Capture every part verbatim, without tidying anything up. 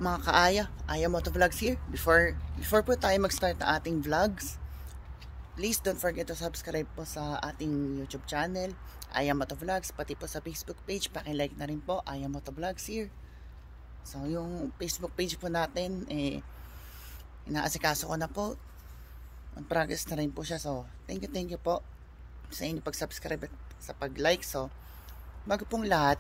Mga kaaya, Aya Motovlogs here. Before, before po tayo mag-start na ating vlogs, please don't forget to subscribe po sa ating YouTube channel, Aya Motovlogs, pati po sa Facebook page, paki-like na rin po, Aya Motovlogs here. So, yung Facebook page po natin, eh, inaasikaso ko na po. On-progress na rin po siya. So, thank you, thank you po sa inyo pag-subscribe at sa pag-like. So, bago pong lahat,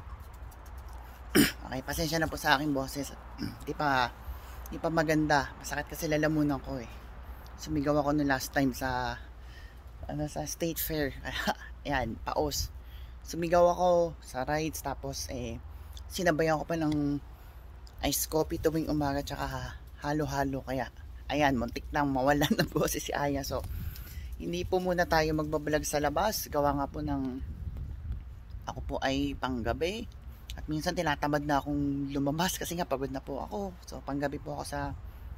okay, pasensya na po sa aking boses. Di pa, di pa maganda. Masakit kasi lalamunan ko eh. Sumigaw ako no last time sa, ano, sa state fair. Ayan, paos. Sumigaw ako sa rides, tapos eh, sinabayan ko pa ng ice coffee tuwing umaga, tsaka halo-halo. Kaya, ayan, muntik nang mawalan ng boses si Aya. So, hindi po muna tayo magbablog sa labas. Gawa nga po ng, ako po ay panggabi. At minsan tinatamad na akong lumabas kasi nga pagod na po ako. So panggabi po ako sa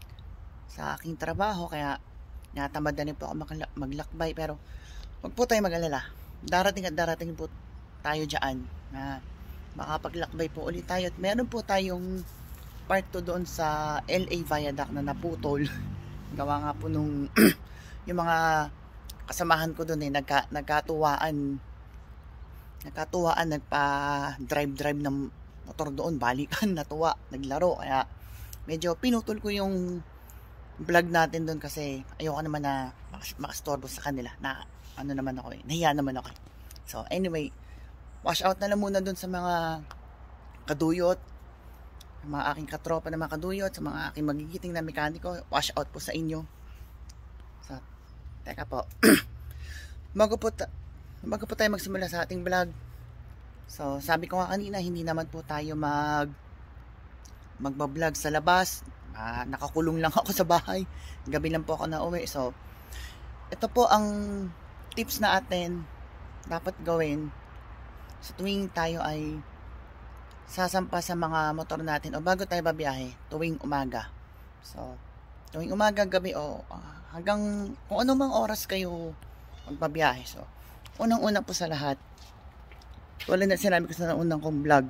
sa aking trabaho, kaya natamad na rin po ako maglakbay. Pero wag po tayo mag-alala. Darating at darating po tayo dyan na makapaglakbay po ulit tayo. At meron po tayong part two doon sa L A Viaduct na naputol. Gawa nga po nung yung mga kasamahan ko doon eh nagka, nagkatuwaan Nagkatuwaan, nagpa-drive-drive ng motor doon, balikan, natuwa, naglaro. Kaya medyo pinutol ko yung vlog natin doon kasi ayoko naman na makastorbo sa kanila. Na ano naman ako eh, nahiya naman ako eh. So anyway, wash out na lang muna doon sa mga kaduyot, mga aking katropa na mga kaduyot, sa mga aking magigiting na mekaniko. Wash out po sa inyo. So, teka po. Bago po ta Bago po tayo magsimula sa ating vlog. So, sabi ko nga kanina, hindi naman po tayo mag magbablog sa labas. Ah, nakakulong lang ako sa bahay. Gabi lang po ako na uwi. So, ito po ang tips na atin dapat gawin sa tuwing tayo ay sasampa sa mga motor natin o bago tayo babiyahe, tuwing umaga. So, tuwing umaga, gabi o uh, hanggang kung anong oras kayo magbabiyahe. So, unang-una po sa lahat, wala na sinabi ko sa unang kong vlog,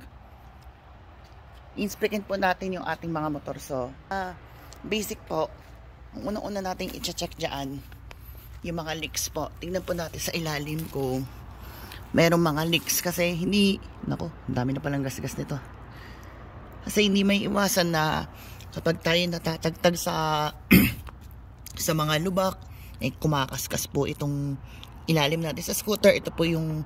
inspekin po natin yung ating mga motor. So, uh, basic po, unang-una natin i-check dyan yung mga leaks po. Tingnan po natin sa ilalim kung merong mga leaks kasi hindi, nako, dami na palang gasgas nito. Kasi hindi may iwasan na kapag tayo natatagtag sa sa mga lubak, eh, kumakaskas po itong ilalim natin sa scooter. Ito po yung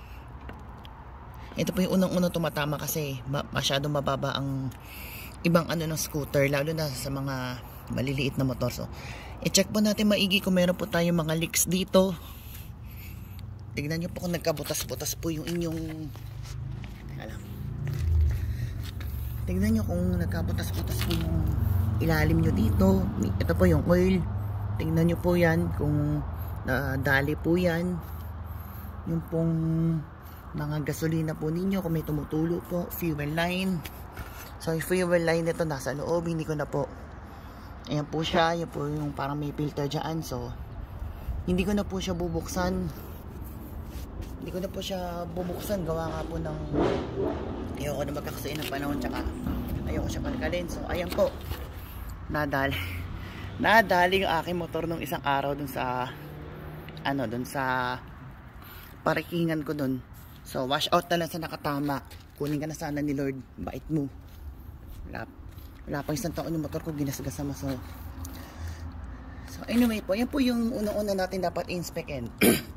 ito po yung unang-unang tumatama kasi ma masyadong mababa ang ibang ano ng scooter, lalo na sa mga maliliit na motor. So, i-check po natin maigi kung meron po tayong mga leaks dito. Tignan nyo po kung nagkabutas-butas po yung inyong alam. Tignan nyo kung nagkabutas-butas po yung ilalim nyo dito. Ito po yung oil. Tignan nyo po yan kung Uh, dali po yan yung pong mga gasolina po ninyo, kung may tumutulo po, fuel line. So yung fuel line nito nasa loob, hindi ko na po, ayan po siya, yan po yung parang may filter dyan. So hindi ko na po siya bubuksan hindi ko na po siya bubuksan gawa nga po ng ayoko na magkakasuin ng panahon, tsaka ayoko siya palikalin. So ayan po, nadali nadali yung aking motor nung isang araw dun sa ano, dun sa parikingan ko dun. So, wash out na lang sa nakatama. Kunin ka na sana ni Lord. Bait mo. Wala, wala pang isang taon yung motor ko, ginasgasa mo. So, so, anyway po, yan po yung una-una natin dapat inspectin.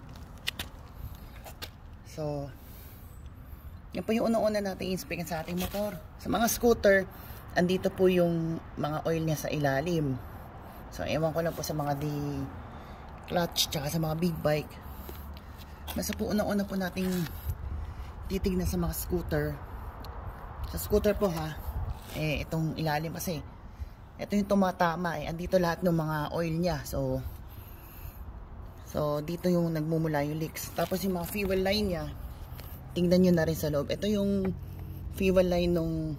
So, yan po yung una-una natin inspectin sa ating motor. Sa mga scooter, andito po yung mga oil niya sa ilalim. So, ewan ko lang po sa mga di clutch, tsaka sa mga big bike. Basta po unang-una po nating titignan sa mga scooter. Sa scooter po ha, eh itong ilalim kasi ito yung tumatama eh, andito lahat ng mga oil niya. So so dito yung nagmumula yung leaks. Tapos yung mga fuel line niya, tingnan nyo na rin sa loob. Ito yung fuel line nung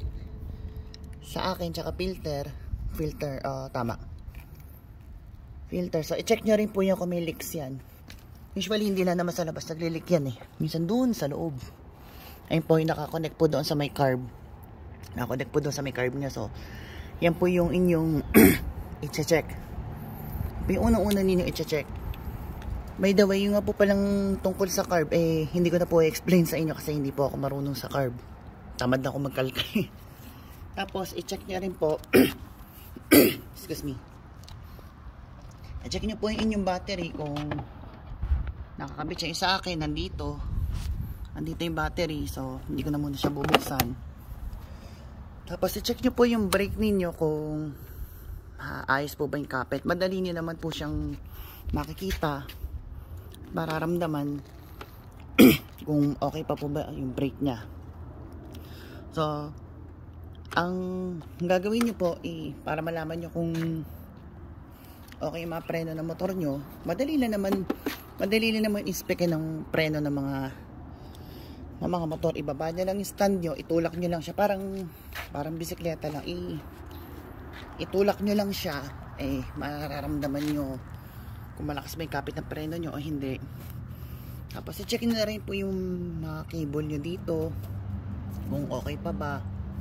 sa akin, tsaka filter filter, uh, tama filter. So, i-check nyo rin po yan kung may leaks yan. Usually, hindi na naman sa labas naglilik yan eh. Minsan doon sa loob. Ayun po yung nakakonect po doon sa may carb. Nakakonect po doon sa may carb niya. So, yan po yung inyong i-check. Yung unang-una ninyo i-check. By the way, yung nga po palang tungkol sa carb, eh, hindi ko na po i-explain sa inyo kasi hindi po ako marunong sa carb. Tamad na ako magkalkal. Tapos, i-check nyo rin po, excuse me, i-check nyo po yung inyong battery kung nakakabit siya. Yung sa akin, nandito. Nandito yung battery, so hindi ko na muna siya bubuksan. Tapos, i-check nyo po yung brake ninyo kung ha, ayos po ba yung kapit. Madali nyo naman po siyang makikita, mararamdaman kung okay pa po ba yung brake nya. So, ang gagawin nyo po, eh, para malaman nyo kung okay yung mga preno ng motor nyo, madali lang naman, madali lang naman inspekin ng preno ng mga ng mga motor. Ibaba nyo lang yung stand nyo, itulak nyo lang siya, parang parang bisikleta lang, i itulak nyo lang siya, eh mararamdaman nyo kung malakas ba yung kapit ng preno nyo o hindi. Tapos i-check nyo na rin po yung mga cable nyo dito kung okay pa ba.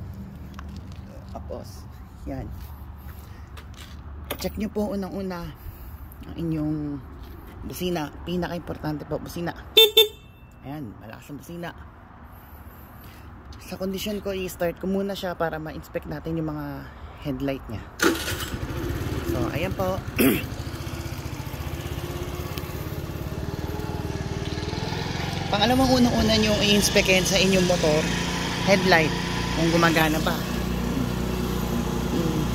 Tapos yan, check nyo po unang-una ang inyong busina. Pinaka importante po, busina. Ayan, malakas ang busina. Sa condition ko, i-start ko muna siya para ma-inspect natin yung mga headlight nya. So, ayan po. Pangalawang unang-una nyo i-inspectin sa inyong motor, headlight, kung gumagana pa. Hmm.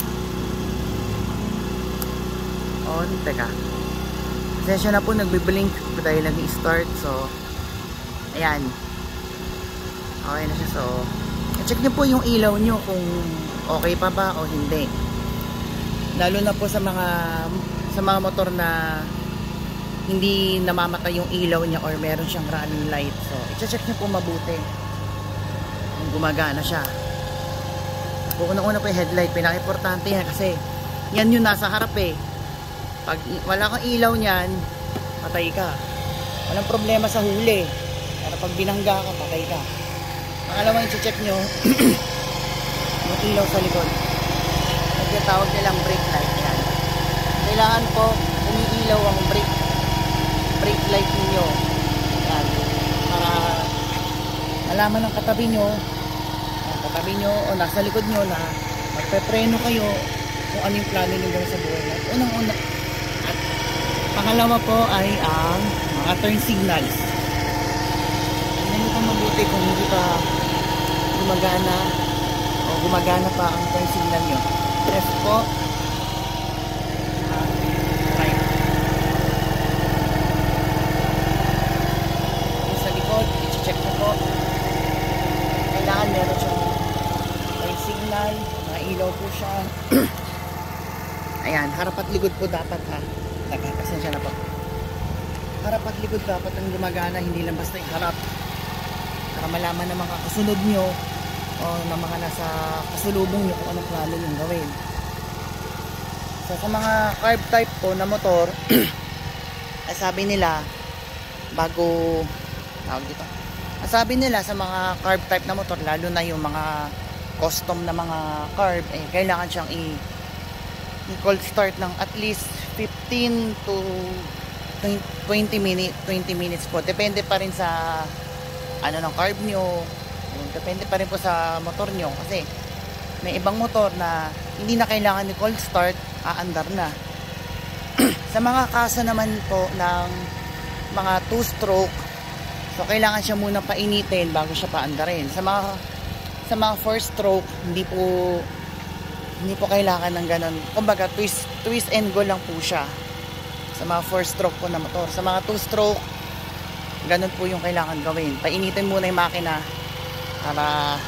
On, teka. Pasensya na po, nagbiblink dahil nag-i-start. So, ayan. Okay na siya. So, check nyo po yung ilaw nyo kung okay pa ba o hindi. Lalo na po sa mga sa mga motor na hindi namamatay yung ilaw niya or meron siyang running light. So, i-check nyo po mabuti kung gumagana siya. Kung unang-una po yung headlight, pinaka-importante yan kasi yan yung nasa harap eh. Pag wala kang ilaw niyan, patay ka. Walang problema sa huli. Pero pag binangga ka, patay ka. Pangalawang i-check nyo yung ilaw sa likod. Nagkatawag nilang brake light yan. Kailangan po umiilaw ang brake brake light ninyo. Yan. Para malaman ng katabi nyo, ang katabi nyo o nasa likod nyo na magpepreno kayo kung ano yung plano nyo sa buhay. At unang-una, at pangalawa po ay ang mga turn signals. Tingnan nyo pa mabuti kung hindi pa gumagana o gumagana pa ang turn signal nyo. Press po uh, right. Yung sa likod, i-check nyo po. Kailangan meron siyang turn signal, mga ilaw po siya. Ayan, harap at likod po dapat ha. Nagkakasensya na po. Harap at likod dapat ang gumagana, hindi lang basta yung harap. Para malaman ng mga kasunod nyo o ng mga nasa kasulubong nyo kung anong plano nyo gawin. So sa mga carb type po na motor, ay sabi nila bago tawag dito. Ang sabi nila sa mga carb type na motor, lalo na yung mga custom na mga carb, eh kailangan siyang i i-cold start ng at least fifteen to twenty minutes po. Depende pa rin sa ano ng carb nyo. Depende pa rin po sa motor nyo. Kasi may ibang motor na hindi na kailangan ni cold start, aandar na. Sa mga kaso naman po ng mga two stroke, so kailangan siya muna painitin bago siya paandarin. Sa mga sa mga four stroke, hindi po hindi po kailangan ng ganun. Kumbaga twist twist and go lang po siya. Sa mga four stroke po na motor. Sa mga two stroke, ganun po yung kailangan gawin. Painitin muna yung makina para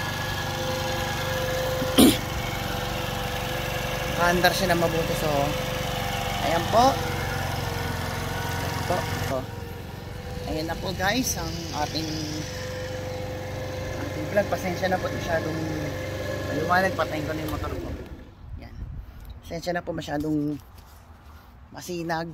paandar siya na mabuti. So, ayan po. Ayan po. So, ayan na po guys ang ating ating vlog. Pasensya na po masyadong maliwanag. Patayin ko na yung motor ko. Yan. Pasensya na po masyadong masinag.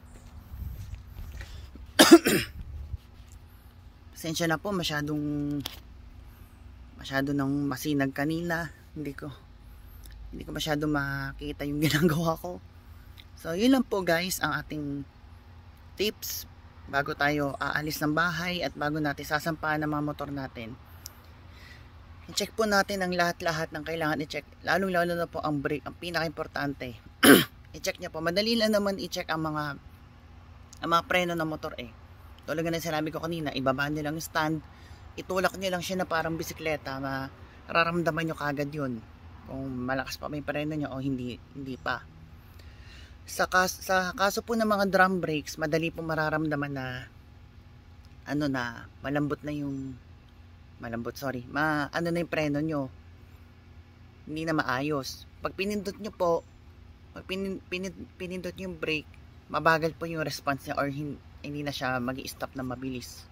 Pasensya na po masyadong masyado nang masinag kanina. Hindi ko Hindi ko masyado makita yung ginagawa ko. So, yun lang po guys ang ating tips bago tayo aalis ng bahay at bago natin sasampahan ng mga motor natin. I-check po natin ang lahat-lahat ng kailangan i-check. Lalong-lalo na po ang brake, ang pinaka-importante. I-check niya po. Madali lang naman i-check ang mga ang mga preno ng motor eh. Tulad nga na sinabi ko kanina, ibaba nyo lang yung stand, itulak nyo lang siya na parang bisikleta, mararamdaman nyo kagad yun kung malakas pa may preno nyo o hindi, hindi pa. Sa, kas, sa kaso po ng mga drum brakes, madali po mararamdaman na ano na, malambot na yung malambot, sorry, ma, ano na yung preno nyo, hindi na maayos. Pag pinindot nyo po, pag pinin, pinin, pinindot nyo yung brake, mabagal po yung response niya or hin, hindi na siya mag-i-stop na mabilis.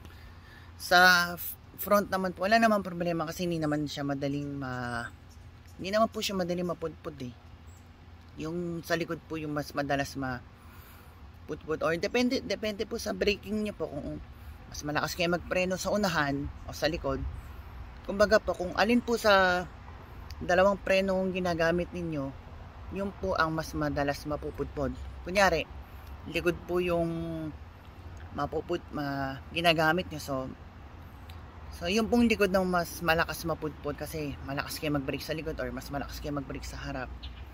Sa front naman po, wala naman problema kasi hindi naman siya madaling ma hindi naman po siya madaling mapudpud eh. Yung sa likod po yung mas madalas mapudpud or depende depende po sa braking niyo po kung mas malakas kayo magpreno sa unahan o sa likod. Kumbaga po kung alin po sa dalawang preno yung ginagamit ninyo, yun po ang mas madalas mapupudpud. Kunyari, likod po yung mapupud ma ginagamit nyo, so so yung pong likod ng mas malakas mapudpud kasi malakas kayo mag-brake sa likod or mas malakas kayo mag-brake sa harap.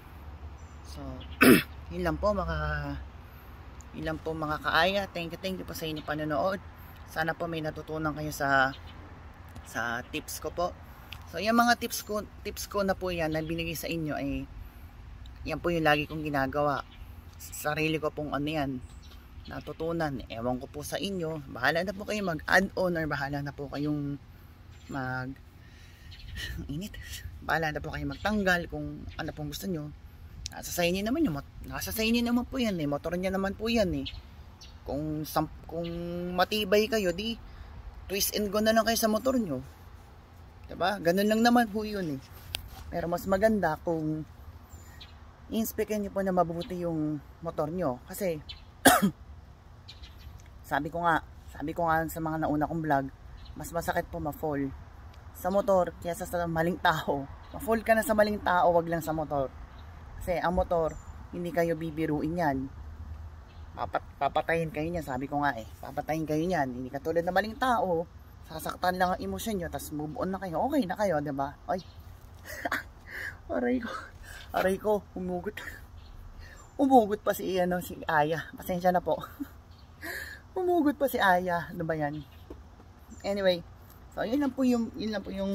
So yun lang po mga yun lang po mga kaaya. Thank you thank you po sa inyong panonood. Sana po may natutunan kayo sa sa tips ko po. So yung mga tips ko tips ko na po yan na binigay sa inyo ay yan po yung lagi kong ginagawa. Sarili ko pong ano yan natutunan, ewan ko po sa inyo, bahala na po kayo mag add on or bahala na po kayong mag init, bahala na po kayo magtanggal kung ano pong gusto nyo. Nasa sa inyo naman yung nasa sa inyo naman po yan eh, motor nya naman po yan eh. Kung kung matibay kayo, di twist and go na lang kayo sa motor nyo, diba? Ganun lang naman po yun eh. Pero mas maganda kung i-inspectan nyo po na mabuti yung motor nyo kasi sabi ko nga sabi ko nga sa mga nauna kong vlog, mas masakit po ma-fall sa motor kaysa sa maling tao. Ma-fall ka na sa maling tao, wag lang sa motor. Kasi ang motor, hindi kayo bibiruin yan. Papat papatayin kayo niyan, sabi ko nga eh. Papatayin kayo niyan. Hindi katulad na maling tao, sasaktan lang ang emosyon nyo, tapos move on na kayo. Okay na kayo, diba? Ay, aray ko. Aray ko, umugot. Umugot pa si, ano, si Aya. Pasensya na po. Umugot pa si Aya. Ano ba yan? Anyway, so yun lang po yung, yun lang po yung,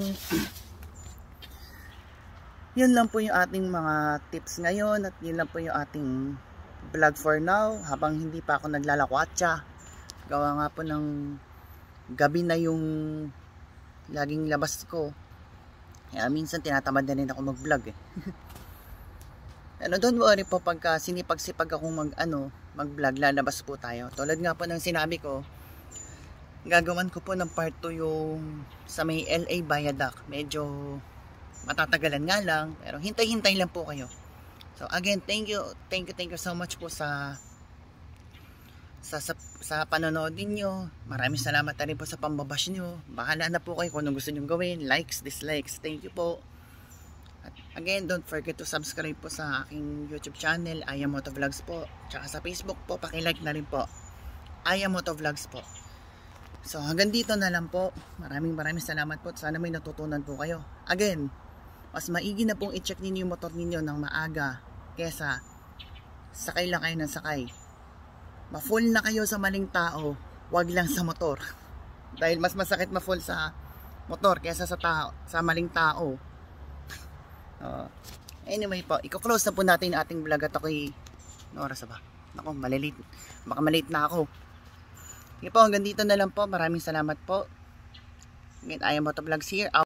yun lang po yung ating mga tips ngayon at yun lang po yung ating vlog for now. Habang hindi pa ako naglalakwatsa. Gawa nga po ng gabi na yung laging labas ko. Kaya minsan tinatamad na rin ako mag-vlog eh. Ano, don't worry po pagka sinipag-sipag akong mag, ano, mag-vlog, lalabas po tayo. Tulad nga po ng sinabi ko, gagawan ko po ng part two yung sa may L A Viaduct. Medyo matatagalan nga lang, pero hintay-hintay lang po kayo. So again, thank you, thank you, thank you so much po sa sa, sa, sa panonood ninyo. Maraming salamat na rin po sa pambabash nyo. Bahala na po kayo kung anong gusto nyo gawin. Likes, dislikes, thank you po. At again, don't forget to subscribe po sa aking YouTube channel, Aya Motovlogs po. Tsaka sa Facebook po, pakilike na rin po, Aya Motovlogs po. So hanggang dito na lang po. Maraming maraming salamat po. Sana may natutunan po kayo. Again, mas maigi na pong i-check ninyo yung motor ninyo ng maaga kesa sakay lang kayo ng sakay. Ma-full na kayo sa maling tao, wag lang sa motor. Dahil mas masakit ma-full sa motor kesa sa tao, sa maling tao. Uh, anyway po, i-close na po natin ating vlog at ako'y ano oras ba? Naku, malilate. Baka malate na ako. Sige po, hanggang dito na lang po. Maraming salamat po. Again, I am Motovlogs here.